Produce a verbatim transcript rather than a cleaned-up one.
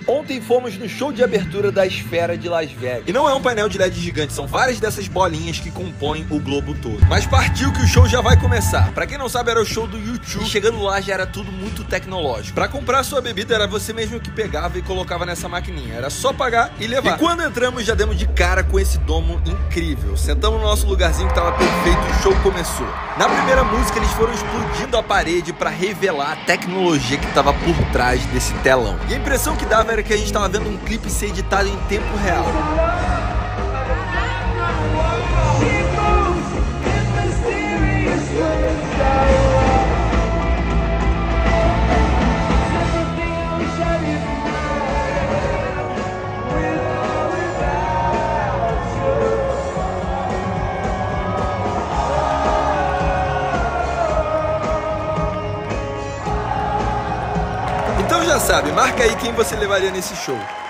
Ontem fomos no show de abertura da Esfera de Las Vegas. E não é um painel de L E D gigante, são várias dessas bolinhas que compõem o globo todo. Mas partiu que o show já vai começar. Pra quem não sabe, era o show do YouTube. E chegando lá já era tudo muito tecnológico. Pra comprar sua bebida era você mesmo que pegava e colocava nessa maquininha. Era só pagar e levar. E quando entramos já demos de cara com esse domo incrível. Sentamos no nosso lugarzinho que tava perfeito e o show começou. Na primeira música eles foram explodindo a parede pra revelar a tecnologia que tava por trás desse telão. E a impressão que dava era que a gente tava vendo um clipe ser editado em tempo real. Então já sabe, marca aí quem você levaria nesse show.